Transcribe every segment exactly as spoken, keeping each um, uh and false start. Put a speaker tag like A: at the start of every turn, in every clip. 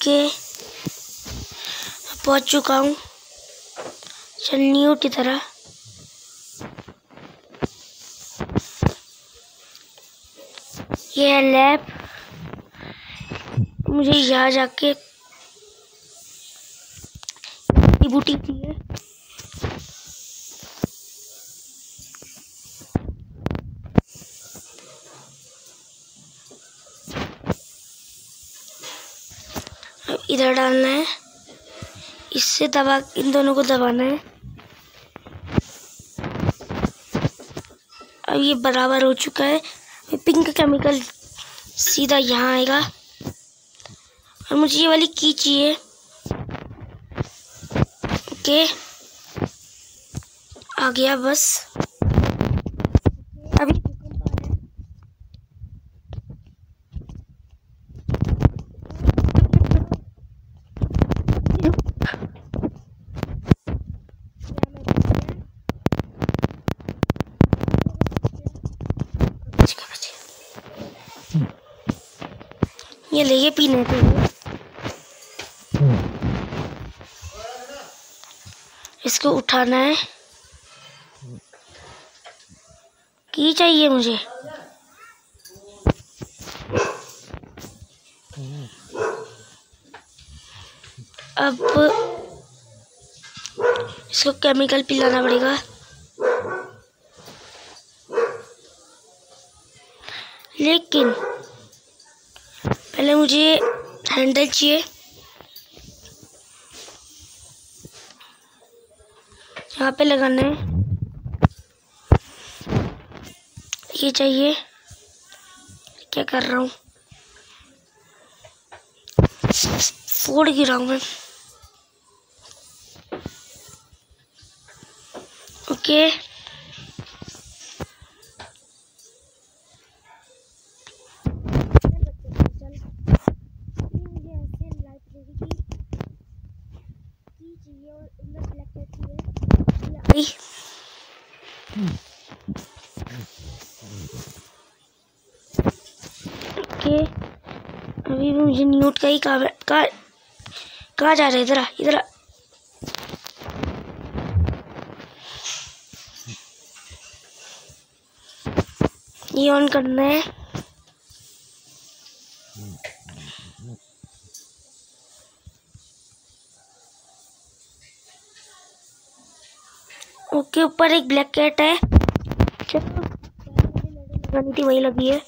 A: Okay पहुंच चुका हूँ न्यू की तरह। ये है लैब। मुझे यहाँ जाके बूटी चाहिए। अब इधर डालना है, इससे दबा इन दोनों को दबाना है। अब ये बराबर हो चुका है। पिंक केमिकल सीधा यहाँ आएगा और मुझे ये वाली की चाहिए। ओके आ गया बस। अभी ये ले, ये पीने थे। इसको उठाना है। की चाहिए मुझे। अब इसको केमिकल पिलाना पड़ेगा। लेकिन पहले मुझे हैंडल चाहिए। यहाँ पे लगाना है। ये चाहिए। क्या कर रहा हूँ, फोड़ गिरा हूँ मैं। ओके ओके अभी भी मुझे न्यूट का ही कहा कहा कहाँ जा रहा है। इधर आ, इधर आ। ये ऑन करना है। ओके ऊपर एक ब्लैक कैट है। चलो लगानी थी, वही लगी है।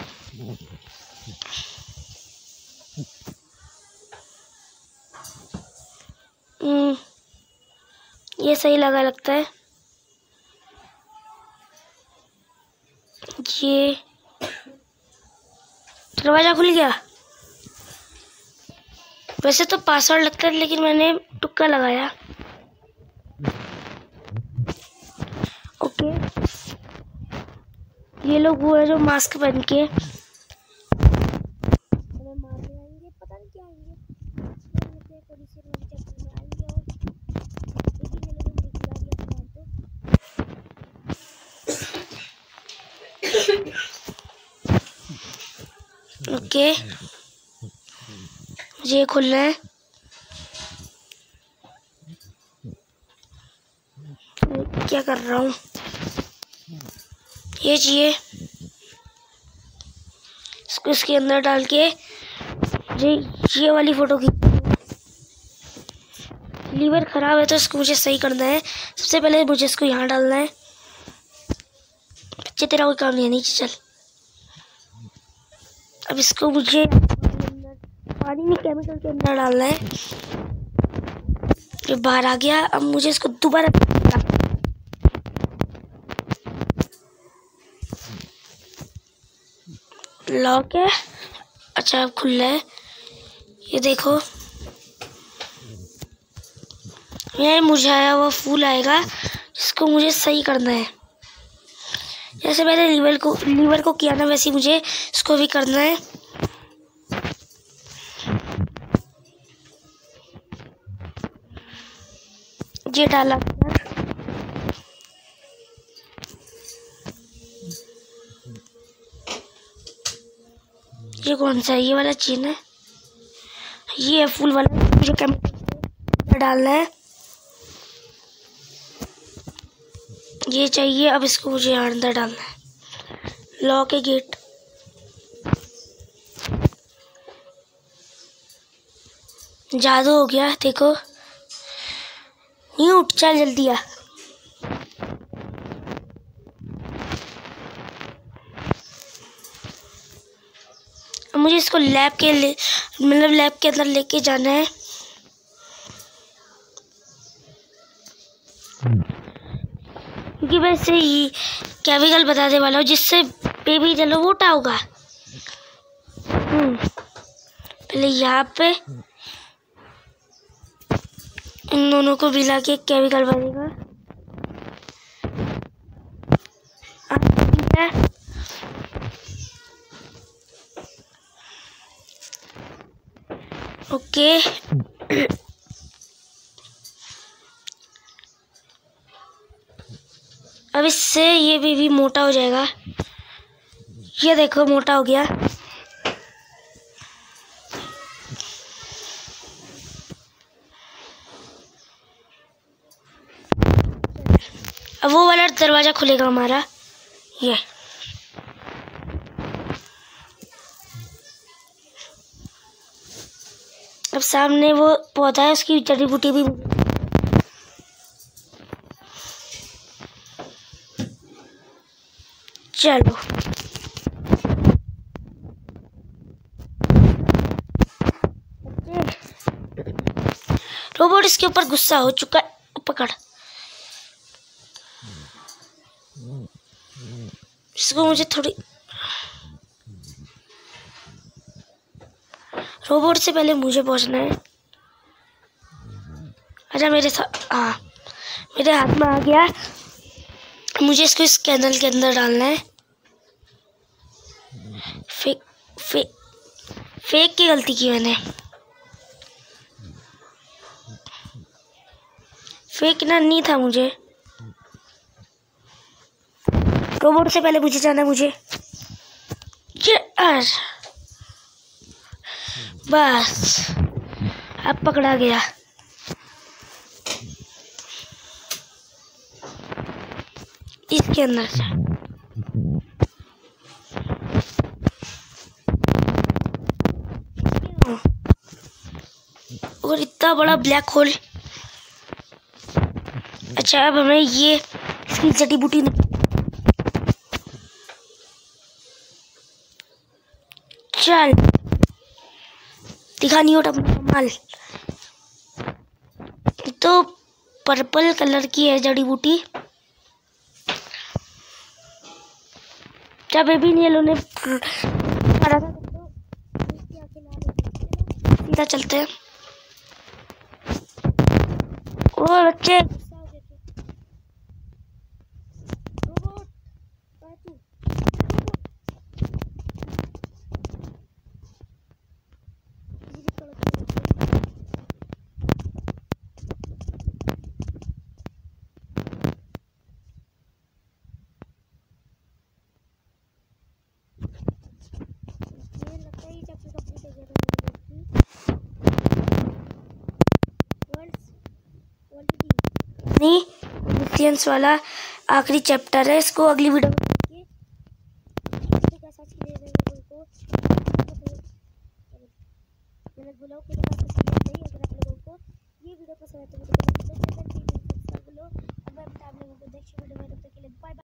A: हम्म ये सही लगा लगता है। ये दरवाजा खुल गया। वैसे तो पासवर्ड लगता है, लेकिन मैंने तुक्का लगाया। ओके ये लोग वो है जो मास्क पहन के हमें मारने आएंगे। पता नहीं क्या आएंगे। ओके मुझे खुलना है। क्या कर रहा हूँ, ये चाहिए। इसको इसके अंदर डाल के ये ये वाली फोटो की। लीवर खराब है तो इसको मुझे सही करना है। सबसे पहले मुझे इसको यहाँ डालना है। बच्चे तेरा कोई काम नहीं है, नीचे चल। अब इसको मुझे पानी में केमिकल के अंदर डालना है। ये बाहर आ गया। अब मुझे इसको दोबारा लॉक है। अच्छा अब खुल रहा है। ये देखो ये मुरझाया हुआ फूल आएगा, जिसको मुझे सही करना है। जैसे मैंने लीवर को लीवर को किया ना, वैसे मुझे इसको भी करना है। ये डाला। ये कौन सा है? ये वाला चेन है। ये फूल वाला मुझे केमिकल डालना है, ये चाहिए। अब इसको मुझे अंदर डालना है। लॉक है गेट। जादू हो गया, देखो। नहीं उठ, चल जल्दी आ। अब मुझे इसको लैब के ले मतलब लैब के अंदर लेके जाना है। क्योंकि वैसे ही केमिकल बताने वाला हूँ जिससे बेबी चलो मोटा होगा। पहले यहाँ पे इन दोनों को मिला के केमिकल बनेगा। ओके अब इससे ये बेबी मोटा हो जाएगा। ये देखो मोटा हो गया। अब वो वाला दरवाजा खुलेगा हमारा। ये अब सामने वो पौधा है, उसकी जड़ी बूटी भी। चलो रोबोट इसके ऊपर गुस्सा हो चुका है। पकड़ इसको। मुझे थोड़ी रोबोट से पहले मुझे पहुंचना है। अच्छा मेरे साथ, हाँ मेरे हाथ में आ गया। मुझे इसको इस कैनल के अंदर डालना है। फेक फेक फेक की गलती की मैंने। फेंकना नहीं था मुझे। रोबोट से पहले मुझे जाना है। मुझे बस अब पकड़ा गया। इसके अंदर से और इतना बड़ा ब्लैक होल। अच्छा अब हमें ये इसकी जड़ी बूटी चल दिखा नहीं होता माल। तो पर्पल कलर की है जड़ी बूटी। क्या बेबी नीलो ने सीधा चलते हैं। ओ बच्चे मिथियंस वाला आखिरी चैप्टर है। इसको अगली वीडियो में देखिए। कैसा मैंने बोला कि अगर आप लोगों को ये वीडियो पसंद है तो वीडियो को लाइक करो, चैनल को सब्सक्राइब करो। अब मैं बता आप लोगों को नेक्स्ट वीडियो में, तब तक के लिए बाय बाय।